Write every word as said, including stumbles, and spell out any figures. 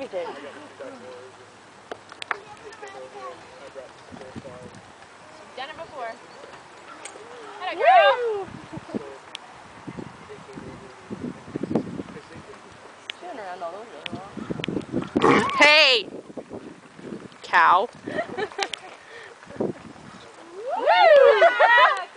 everything. Done it before. Had a girl. Shooting around all those really well. Hey! Cow. Woo!